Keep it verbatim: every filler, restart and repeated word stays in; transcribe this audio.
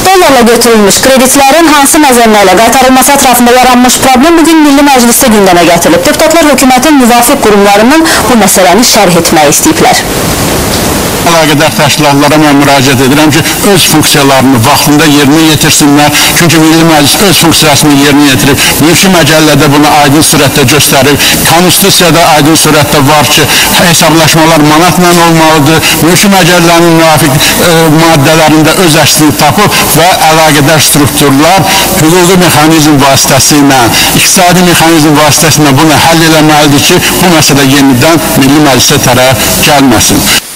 dollarla götürülmüş kreditlərin hansı məzənnə ilə qaytarılması ətrafında yaranmış problem bugün Milli Məclisdə gündəmə gətirilib. Deputatlar hökumətin müvafiq qurumlarının bu məsələni şərh etmək istəyiblər. Əlaqədar təşkilatlara mən müraciət edirəm ki, öz funksiyalarını vaxtında yerinə yetirsinlər. Çünki Milli Məclis öz funksiyasını yerinə yetirib. Mülki məcəllədə bunu aydın surətdə göstərir. Konstitusiyada aydın surətdə var ki, hesablaşmalar manatla olmalıdır. Mülki məcəllənin müvafiq e, maddələrində öz əksini tapıb və əlaqədar strukturlar hüquqi mexanizm vasitəsilə, iqtisadi mexanizm vasitəsilə bunu həll eləməlidir ki, bu məsələ yenidən Milli Məclisə tərəf gəlməsin.